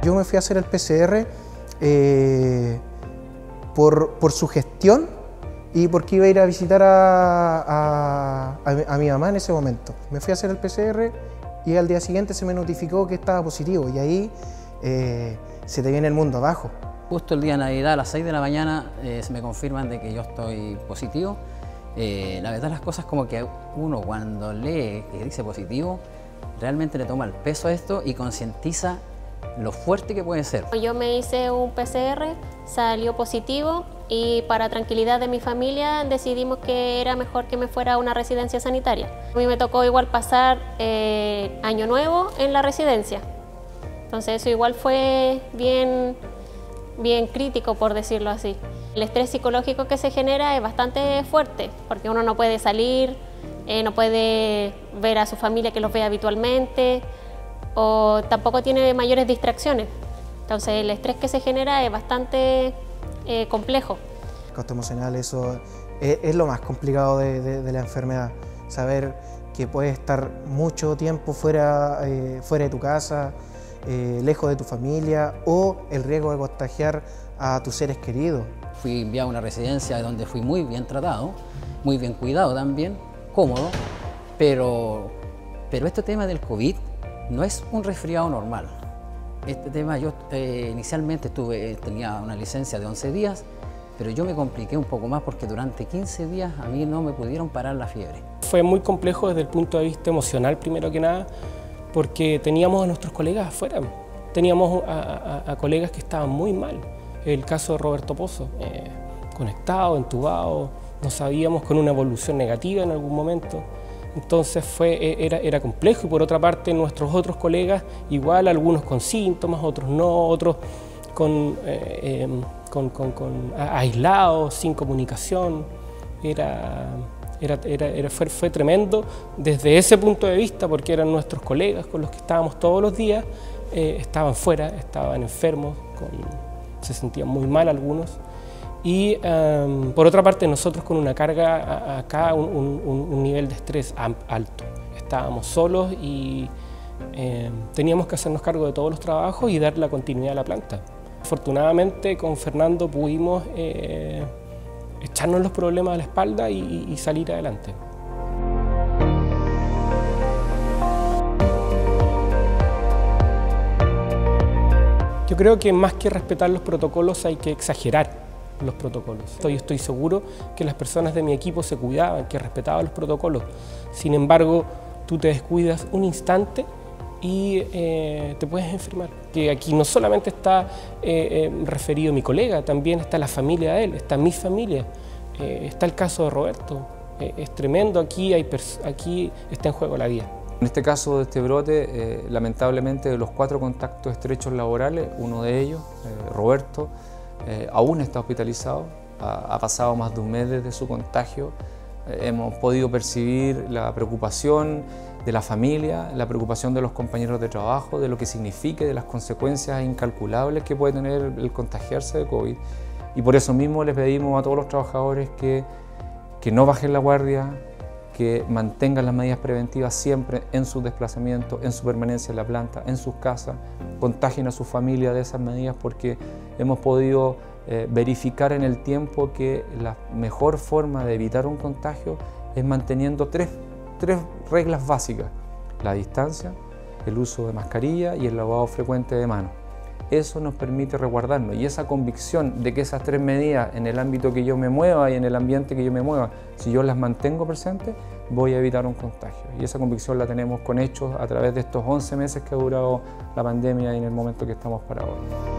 Yo me fui a hacer el PCR por su gestión y porque iba a ir a visitar a mi mamá en ese momento. Me fui a hacer el PCR y al día siguiente se me notificó que estaba positivo y ahí se te viene el mundo abajo. Justo el día de Navidad a las 6 de la mañana se me confirman de que yo estoy positivo. La verdad las cosas como que uno cuando lee que dice positivo realmente le toma el peso a esto y concientiza lo fuerte que puede ser. Yo me hice un PCR, salió positivo y para tranquilidad de mi familia decidimos que era mejor que me fuera a una residencia sanitaria. A mí me tocó igual pasar Año Nuevo en la residencia, entonces eso igual fue bien crítico, por decirlo así. El estrés psicológico que se genera es bastante fuerte porque uno no puede salir, no puede ver a su familia que los ve habitualmente o tampoco tiene mayores distracciones. Entonces el estrés que se genera es bastante complejo. El costo emocional, eso es lo más complicado de la enfermedad. Saber que puedes estar mucho tiempo fuera de tu casa, lejos de tu familia o el riesgo de contagiar a tus seres queridos. Fui enviado a una residencia donde fui muy bien tratado, muy bien cuidado también, cómodo, pero este tema del COVID no es un resfriado normal. Este tema, yo inicialmente tenía una licencia de 11 días, pero yo me compliqué un poco más porque durante 15 días a mí no me pudieron parar la fiebre. Fue muy complejo desde el punto de vista emocional, primero que nada, porque teníamos a nuestros colegas afuera. Teníamos a colegas que estaban muy mal. El caso de Roberto Pozo, conectado, entubado, no sabíamos, con una evolución negativa en algún momento. Entonces era complejo y por otra parte nuestros otros colegas, igual algunos con síntomas, otros no, otros aislados, sin comunicación. Fue tremendo desde ese punto de vista porque eran nuestros colegas con los que estábamos todos los días, estaban fuera, estaban enfermos, se sentían muy mal algunos. Y por otra parte nosotros con una carga acá, un nivel de estrés alto. Estábamos solos y teníamos que hacernos cargo de todos los trabajos y dar la continuidad a la planta. Afortunadamente con Fernando pudimos echarnos los problemas a la espalda y salir adelante. Yo creo que más que respetar los protocolos hay que exagerar los protocolos. Yo estoy seguro que las personas de mi equipo se cuidaban, que respetaban los protocolos. Sin embargo, tú te descuidas un instante y te puedes enfermar. Que aquí no solamente está referido mi colega, también está la familia de él, está mi familia, está el caso de Roberto. Es tremendo, aquí está en juego la vida. En este caso de este brote, lamentablemente de los 4 contactos estrechos laborales, uno de ellos, Roberto, aún está hospitalizado, ha pasado más de un mes desde su contagio. Hemos podido percibir la preocupación de la familia, la preocupación de los compañeros de trabajo, de lo que signifique, de las consecuencias incalculables que puede tener el contagiarse de COVID. Y por eso mismo les pedimos a todos los trabajadores que no bajen la guardia, que mantengan las medidas preventivas siempre en sus desplazamientos, en su permanencia en la planta, en sus casas, contagien a su familia de esas medidas porque hemos podido verificar en el tiempo que la mejor forma de evitar un contagio es manteniendo tres reglas básicas: la distancia, el uso de mascarilla y el lavado frecuente de manos. Eso nos permite resguardarnos y esa convicción de que esas 3 medidas en el ámbito que yo me mueva y en el ambiente que yo me mueva, si yo las mantengo presentes, voy a evitar un contagio. Y esa convicción la tenemos con hechos a través de estos 11 meses que ha durado la pandemia y en el momento que estamos para ahora.